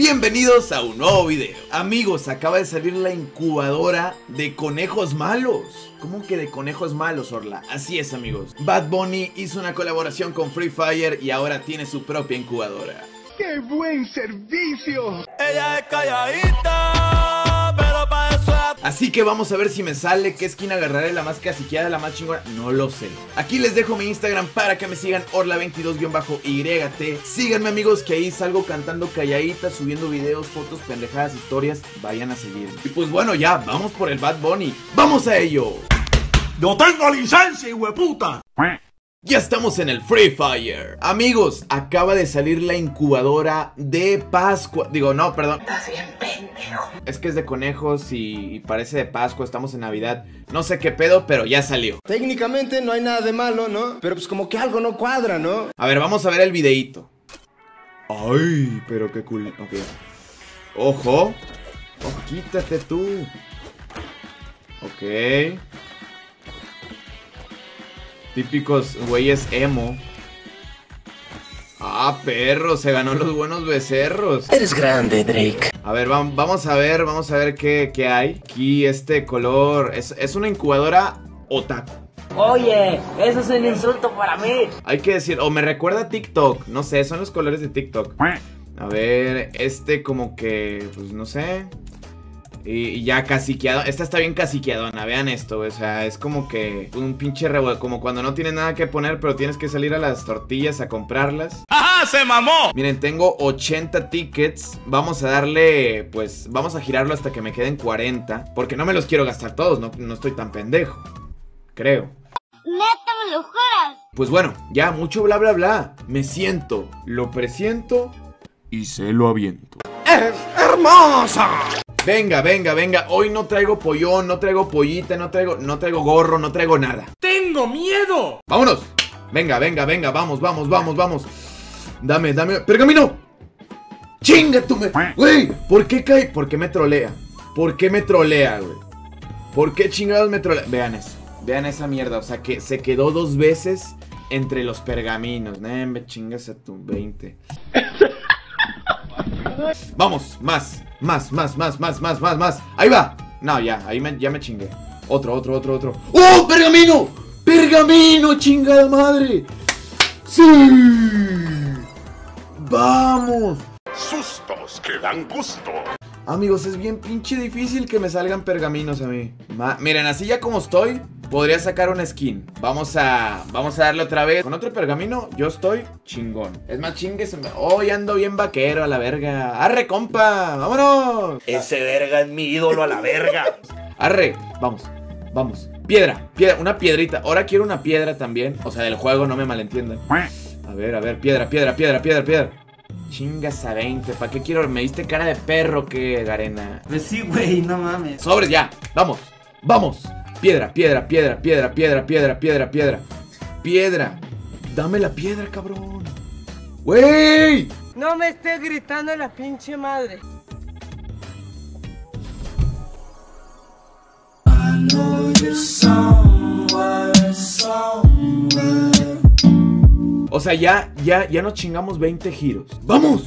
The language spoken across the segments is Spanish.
Bienvenidos a un nuevo video. Amigos, acaba de salir la incubadora de conejos malos. ¿Cómo que de conejos malos, Orla? Así es, amigos. Bad Bunny hizo una colaboración con Free Fire y ahora tiene su propia incubadora. ¡Qué buen servicio! Ella es calladita, pero para eso es... Así que vamos a ver si me sale qué skin agarraré, la más caciqueada, la más chingona. No lo sé. Aquí les dejo mi Instagram para que me sigan, Orla22_YT. Síganme, amigos, que ahí salgo cantando calladita, subiendo videos, fotos, pendejadas, historias. Vayan a seguirme. Y pues bueno, ya, vamos por el Bad Bunny. ¡Vamos a ello! ¡No tengo licencia, hueputa! Ya estamos en el Free Fire. Amigos, acaba de salir la incubadora de Pascua. Digo, no, perdón. Estás bien pendejo. Es que es de conejos y parece de Pascua. Estamos en Navidad. No sé qué pedo, pero ya salió. Técnicamente no hay nada de malo, ¿no? Pero pues como que algo no cuadra, ¿no? A ver, vamos a ver el videíto. Ay, pero qué cool. Ok. Ojo. Oh, quítate tú. Ok. Típicos güeyes emo. Ah, perro, se ganó los buenos becerros. Eres grande, Drake. A ver, vamos a ver qué hay. Aquí este color, es una incubadora otaku. Oye, eso es un insulto para mí. Hay que decir, o me recuerda a TikTok, no sé, son los colores de TikTok. A ver, este como que, pues no sé. Y ya caciqueado, esta está bien caciqueadona, vean esto, o sea, es como que un pinche revuelo, como cuando no tienes nada que poner, pero tienes que salir a las tortillas a comprarlas. ¡Ajá, se mamó! Miren, tengo 80 tickets, vamos a darle, pues, vamos a girarlo hasta que me queden 40, porque no me los quiero gastar todos, no estoy tan pendejo, creo. ¿Neta me lo juras? Pues bueno, ya, mucho bla bla bla, me siento, lo presiento y se lo aviento. ¡Es hermosa! Venga, venga, venga, hoy no traigo pollón, no traigo pollita, no traigo gorro, no traigo nada. ¡Tengo miedo! ¡Vámonos! Venga, venga, venga, vamos. Dame, ¡pergamino! ¡Chinga tú me! ¡Güey! ¿Por qué cae? ¿Por qué me trolea? ¿Por qué me trolea, güey? ¿Por qué chingados me trolea? Vean eso, vean esa mierda, o sea que se quedó 2 veces entre los pergaminos. Me chingas a tu 20. Vamos, más. Ahí va. No, ya, ya me chingué. Otro. ¡Oh, pergamino! ¡Pergamino, chingada madre! ¡Sí! ¡Vamos! Sustos que dan gusto. Amigos, es bien pinche difícil que me salgan pergaminos a mí. Miren, así ya como estoy, podría sacar una skin. Vamos a darle otra vez. Con otro pergamino, yo estoy chingón. Es más, chingues. Hoy ando bien vaquero a la verga. ¡Arre, compa! ¡Vámonos! Ese verga es mi ídolo a la verga. ¡Arre! Vamos. Piedra, una piedrita. Ahora quiero una piedra también. O sea, del juego, no me malentiendan. A ver, piedra. Chingas a 20, ¿para qué quiero? ¿Me diste cara de perro que, Garena? Pues sí, güey, no mames. Sobres, ya, vamos. Piedra. Dame la piedra, cabrón. ¡Wey! No me estés gritando la pinche madre. O sea, ya nos chingamos 20 giros. ¡Vamos!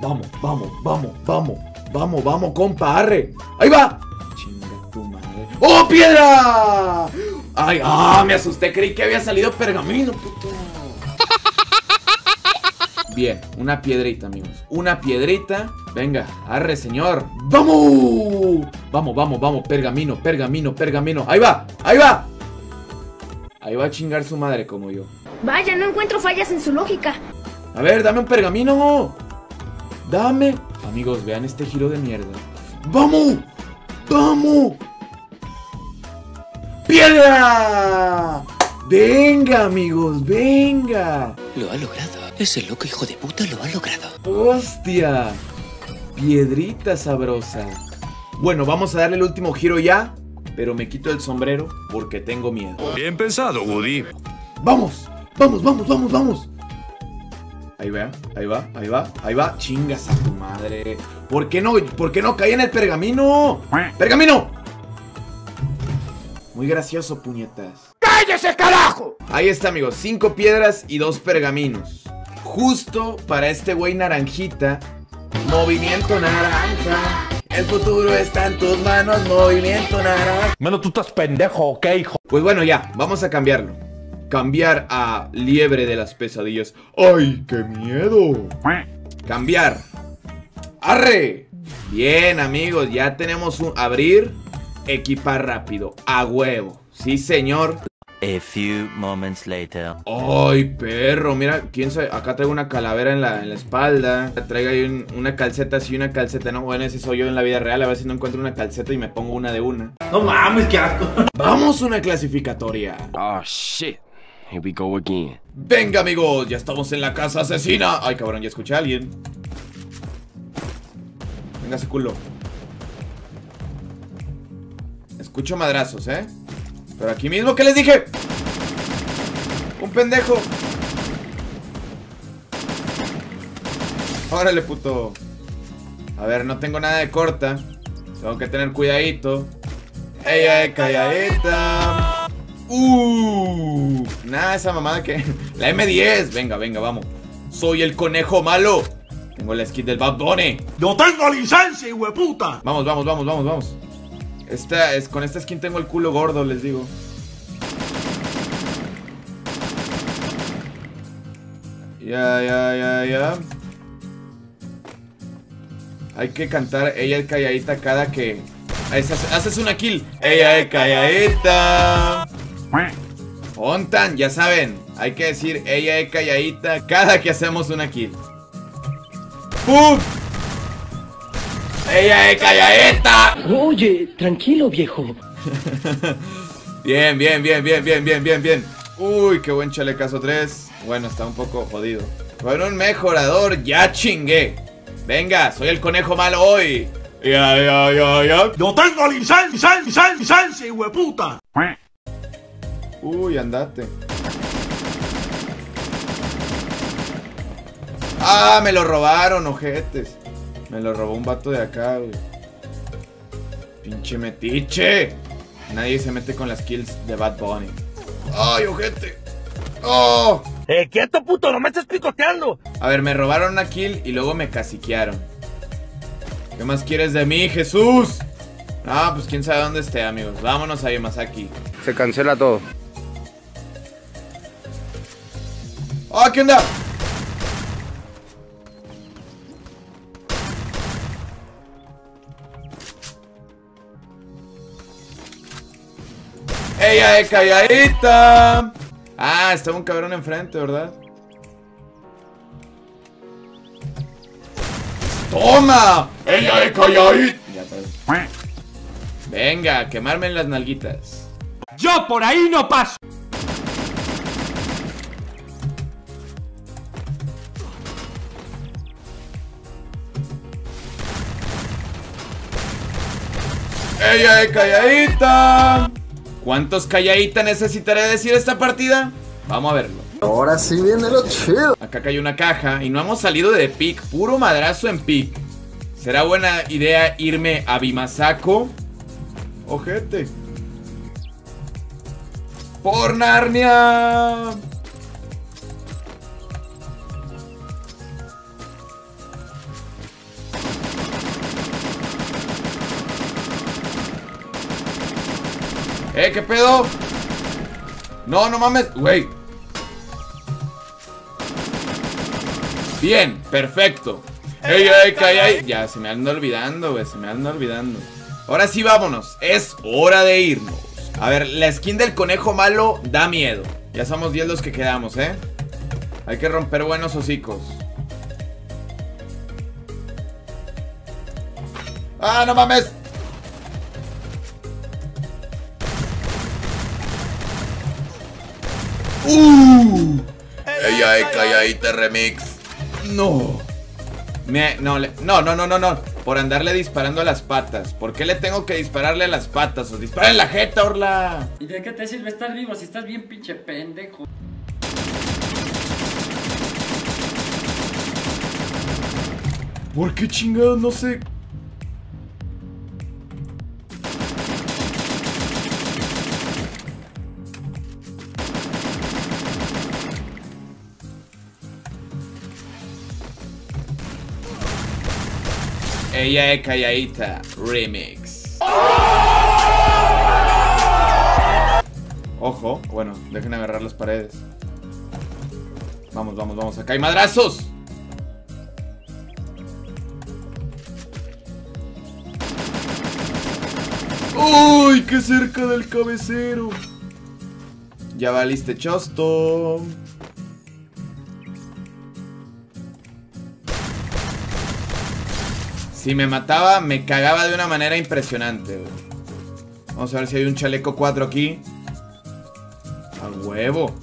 Vamos, compa, arre. ¡Ahí va! Chinga tu madre. ¡Oh, piedra! ¡Ay, me asusté! Creí que había salido pergamino, puto. Bien, una piedrita, amigos. Una piedrita. Venga, arre, señor. ¡Vamos! Vamos, pergamino. ¡Ahí va! Ahí va a chingar su madre como yo. Vaya, no encuentro fallas en su lógica. A ver, dame un pergamino. Dame. Amigos, vean este giro de mierda. ¡Vamos! ¡Piedra! Venga, amigos, venga. Lo ha logrado. Ese loco hijo de puta lo ha logrado. ¡Hostia! Piedrita sabrosa. Bueno, vamos a darle el último giro ya. Pero me quito el sombrero porque tengo miedo. Bien pensado, Woody. ¡Vamos! Ahí va. Chingas a tu madre. ¿Por qué no caí en el pergamino? ¡Pergamino! Muy gracioso, puñetas. ¡Cállese, carajo! Ahí está, amigos, 5 piedras y 2 pergaminos. Justo para este güey naranjita Movimiento naranja. El futuro está en tus manos, movimiento naranja. Mano, tú estás pendejo, ¿ok, hijo? Pues bueno, ya, vamos a cambiarlo. Cambiar a liebre de las pesadillas. ¡Ay, qué miedo! Cambiar. ¡Arre! Bien, amigos, ya tenemos un... Abrir, equipar rápido. A huevo. Sí, señor. A few moments later. ¡Ay, perro! Mira, quién sabe. Acá traigo una calavera en la espalda. Traigo ahí una calceta, sí, una calceta. No, bueno, ese soy yo en la vida real. A ver si no encuentro una calceta y me pongo una de una. No mames, qué asco. Vamos a una clasificatoria. Oh shit. Here we go again. Venga, amigos, ya estamos en la casa asesina. Ay, cabrón, ya escuché a alguien. Venga ese culo. Escucho madrazos, Pero aquí mismo, ¿qué les dije? Un pendejo. Órale, puto. A ver, no tengo nada de corta. Tengo que tener cuidadito. Ey, calladita. Nada, esa mamada que... La M10. Venga, venga, vamos. Soy el conejo malo. Tengo la skin del Bad Bunny. ¡Yo tengo licencia, hueputa! Vamos, vamos, vamos, vamos, vamos. Con esta skin tengo el culo gordo, les digo. Ya. Hay que cantar ella es calladita cada que... Haces una kill. Ella es calladita. Ontan, ya saben. Hay que decir ella es calladita cada que hacemos una kill. ¡Pum! ¡Ella es calladita! Oye, tranquilo, viejo. Bien. Uy, qué buen chalecazo 3. Bueno, está un poco jodido. Con un mejorador, ya chingué. Venga, soy el conejo malo hoy. Ya. ¡Yo tengo licencia, hueputa! Uy, andate. Ah, me lo robaron, ojetes. Me lo robó un vato de acá, güey. Pinche metiche. Nadie se mete con las kills de Bad Bunny. ¡Ay, ojete! ¡Oh! ¡Quieto, puto! ¡No me estés picoteando! A ver, me robaron una kill y luego me caciquearon. ¿Qué más quieres de mí, Jesús? Ah, pues quién sabe dónde esté, amigos. Vámonos a Yamasaki. Se cancela todo. ¡Ah, qué onda! ¡Ella es calladita! Ah, estaba un cabrón enfrente, ¿verdad? ¡Toma! ¡Ella es calladita! Ya, perdón. Venga, quemarme en las nalguitas. ¡Yo por ahí no paso! ¡Ella es calladita! ¿Cuántos calladita necesitaré decir esta partida? Vamos a verlo. Ahora sí viene lo chido. Acá cayó una caja y no hemos salido de pick. Puro madrazo en pick. ¿Será buena idea irme a Bimasako? Ojete. ¡Por Narnia! ¿Qué pedo? No, no mames, güey. Bien, perfecto. Ya, se me anda olvidando, güey. Se me anda olvidando. Ahora sí, vámonos. Es hora de irnos. A ver, la skin del conejo malo da miedo. Ya somos 10 los que quedamos, Hay que romper buenos hocicos. ¡Ah, no mames! Ella es calladita remix. No. No. Por andarle disparando a las patas. ¿Por qué le tengo que dispararle a las patas? Os dispara en la jeta, Orla. ¿Y de qué te sirve estar vivo si estás bien pinche pendejo? ¿Por qué chingados? No sé. Ella es calladita. Remix. Ojo. Bueno, dejen agarrar las paredes. Vamos, vamos, vamos. Acá hay madrazos. ¡Uy! ¡Qué cerca del cabecero! Ya valiste chosto. Si me mataba, me cagaba de una manera impresionante, güey. Vamos a ver si hay un chaleco 4 aquí. ¡A huevo!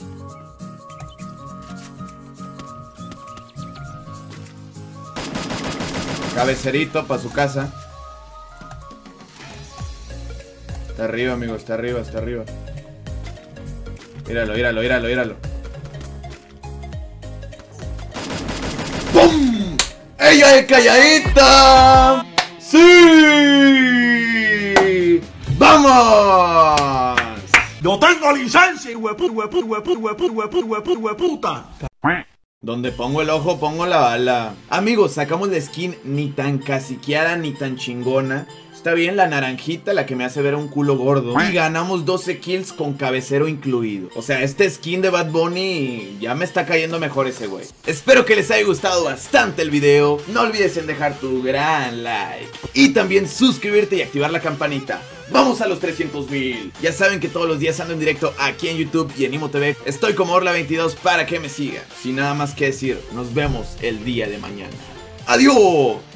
Cabecerito para su casa. Está arriba, amigo, está arriba, está arriba. Míralo, míralo, míralo, míralo. ¡Pum! ¡Ella es calladita! ¡Sí! ¡Vamos! ¡Yo tengo licencia, hueputa! Donde pongo el ojo, pongo la bala. Amigos, sacamos la skin ni tan caciqueada ni tan chingona. Está bien la naranjita, la que me hace ver un culo gordo. Y ganamos 12 kills con cabecero incluido. O sea, este skin de Bad Bunny ya me está cayendo mejor ese güey. Espero que les haya gustado bastante el video. No olvides en dejar tu gran like. Y también suscribirte y activar la campanita. ¡Vamos a los 300,000! Ya saben que todos los días ando en directo aquí en YouTube y en Imo TV. Estoy como Orla22 para que me sigan. Sin nada más que decir, nos vemos el día de mañana. ¡Adiós!